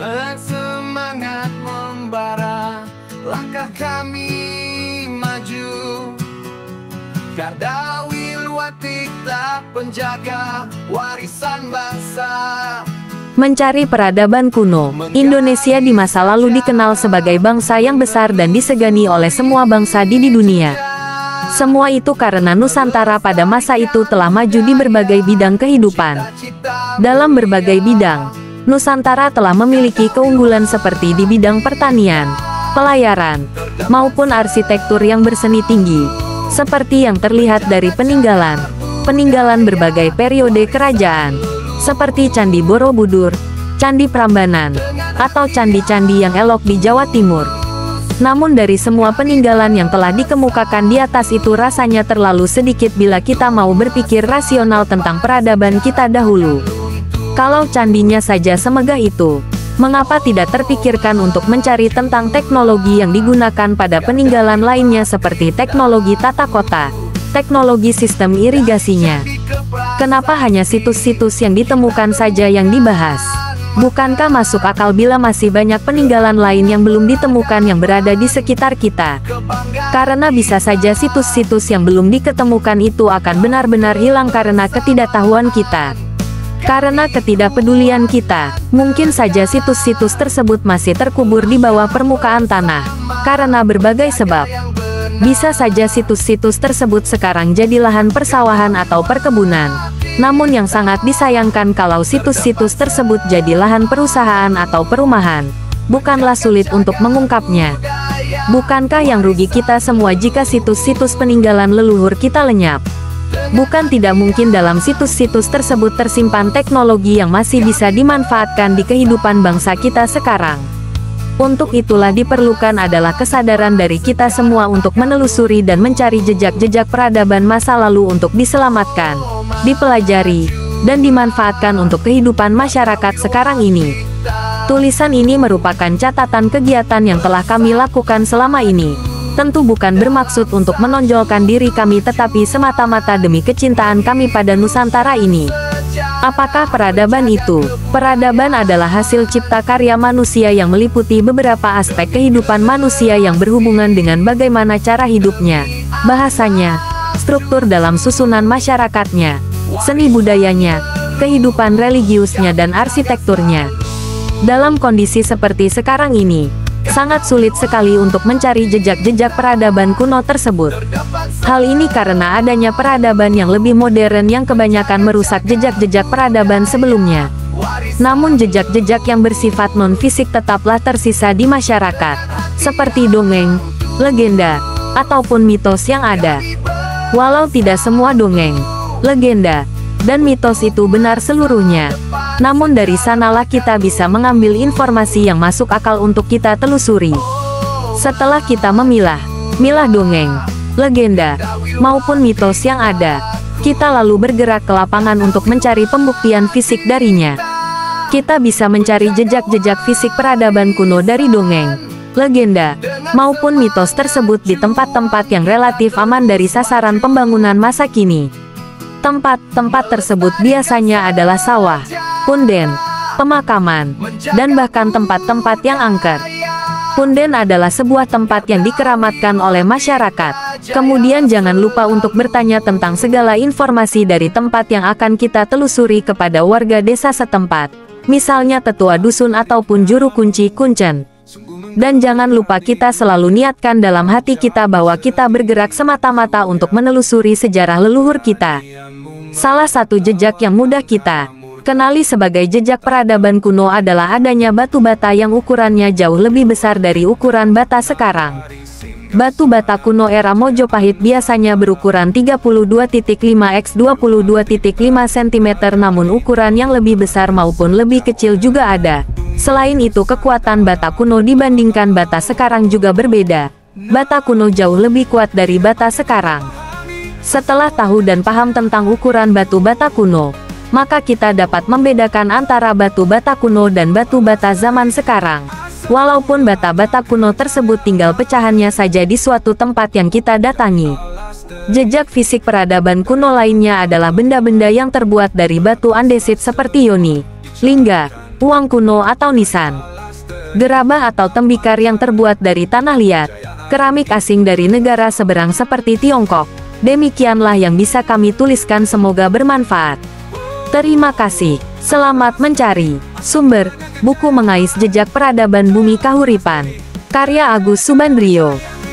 Bersemangat membara, langkah kami maju. Garda Wilwatik tak penjaga warisan bangsa. Mencari peradaban kuno, Indonesia di masa lalu dikenal sebagai bangsa yang besar dan disegani oleh semua bangsa di dunia. Semua itu karena Nusantara pada masa itu telah maju di berbagai bidang kehidupan. Dalam berbagai bidang, Nusantara telah memiliki keunggulan seperti di bidang pertanian, pelayaran, maupun arsitektur yang berseni tinggi, seperti yang terlihat dari peninggalan berbagai periode kerajaan, seperti Candi Borobudur, Candi Prambanan, atau candi-candi yang elok di Jawa Timur. Namun dari semua peninggalan yang telah dikemukakan di atas itu rasanya terlalu sedikit bila kita mau berpikir rasional tentang peradaban kita dahulu. Kalau candinya saja semegah itu, mengapa tidak terpikirkan untuk mencari tentang teknologi yang digunakan pada peninggalan lainnya seperti teknologi tata kota, teknologi sistem irigasinya? Kenapa hanya situs-situs yang ditemukan saja yang dibahas? Bukankah masuk akal bila masih banyak peninggalan lain yang belum ditemukan yang berada di sekitar kita? Karena bisa saja situs-situs yang belum diketemukan itu akan benar-benar hilang karena ketidaktahuan kita. Karena ketidakpedulian kita, mungkin saja situs-situs tersebut masih terkubur di bawah permukaan tanah. Karena berbagai sebab, bisa saja situs-situs tersebut sekarang jadi lahan persawahan atau perkebunan. Namun yang sangat disayangkan kalau situs-situs tersebut jadi lahan perusahaan atau perumahan. Bukanlah sulit untuk mengungkapnya. Bukankah yang rugi kita semua jika situs-situs peninggalan leluhur kita lenyap? Bukan tidak mungkin dalam situs-situs tersebut tersimpan teknologi yang masih bisa dimanfaatkan di kehidupan bangsa kita sekarang. Untuk itulah diperlukan adalah kesadaran dari kita semua untuk menelusuri dan mencari jejak-jejak peradaban masa lalu untuk diselamatkan, dipelajari, dan dimanfaatkan untuk kehidupan masyarakat sekarang ini. Tulisan ini merupakan catatan kegiatan yang telah kami lakukan selama ini. Tentu bukan bermaksud untuk menonjolkan diri kami tetapi semata-mata demi kecintaan kami pada Nusantara ini. Apakah peradaban itu? Peradaban adalah hasil cipta karya manusia yang meliputi beberapa aspek kehidupan manusia yang berhubungan dengan bagaimana cara hidupnya, bahasanya, struktur dalam susunan masyarakatnya, seni budayanya, kehidupan religiusnya dan arsitekturnya. Dalam kondisi seperti sekarang ini, sangat sulit sekali untuk mencari jejak-jejak peradaban kuno tersebut. Hal ini karena adanya peradaban yang lebih modern yang kebanyakan merusak jejak-jejak peradaban sebelumnya. Namun jejak-jejak yang bersifat non-fisik tetaplah tersisa di masyarakat, seperti dongeng, legenda, ataupun mitos yang ada. Walau tidak semua dongeng, legenda, dan mitos itu benar seluruhnya, namun dari sanalah kita bisa mengambil informasi yang masuk akal untuk kita telusuri. Setelah kita memilah dongeng, legenda, maupun mitos yang ada, kita lalu bergerak ke lapangan untuk mencari pembuktian fisik darinya. Kita bisa mencari jejak-jejak fisik peradaban kuno dari dongeng, legenda, maupun mitos tersebut di tempat-tempat yang relatif aman dari sasaran pembangunan masa kini. Tempat-tempat tersebut biasanya adalah sawah, punden, pemakaman, dan bahkan tempat-tempat yang angker. Punden adalah sebuah tempat yang dikeramatkan oleh masyarakat. Kemudian jangan lupa untuk bertanya tentang segala informasi dari tempat yang akan kita telusuri kepada warga desa setempat, misalnya tetua dusun ataupun juru kunci kuncen. Dan jangan lupa kita selalu niatkan dalam hati kita bahwa kita bergerak semata-mata untuk menelusuri sejarah leluhur kita. Salah satu jejak yang mudah kita kenali sebagai jejak peradaban kuno adalah adanya batu bata yang ukurannya jauh lebih besar dari ukuran bata sekarang. Batu bata kuno era Mojopahit biasanya berukuran 32.5 x 22.5 cm, namun ukuran yang lebih besar maupun lebih kecil juga ada. Selain itu kekuatan bata kuno dibandingkan bata sekarang juga berbeda. Bata kuno jauh lebih kuat dari bata sekarang. Setelah tahu dan paham tentang ukuran batu bata kuno, maka kita dapat membedakan antara batu bata kuno dan batu bata zaman sekarang. Walaupun bata-bata kuno tersebut tinggal pecahannya saja di suatu tempat yang kita datangi. Jejak fisik peradaban kuno lainnya adalah benda-benda yang terbuat dari batu andesit seperti yoni, lingga, uang kuno atau nisan, gerabah atau tembikar yang terbuat dari tanah liat, keramik asing dari negara seberang seperti Tiongkok. Demikianlah yang bisa kami tuliskan, semoga bermanfaat. Terima kasih. Selamat mencari. Sumber, buku Mengais Jejak Peradaban Bumi Kahuripan. Karya Agus Subandrio.